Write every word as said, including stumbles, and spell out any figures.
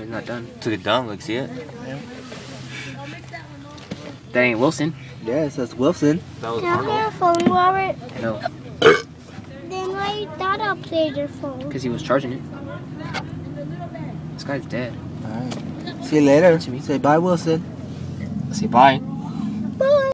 No, he's not done. Took it down, like, see it? Yeah. That ain't Wilson. Yeah, it says Wilson. That was Can I Arnold. have your phone, Robert? No, Then why you thought upstairs your phone? because he was charging it. This guy's dead. Alright. See you later. Say bye, Wilson. Say bye. Bye.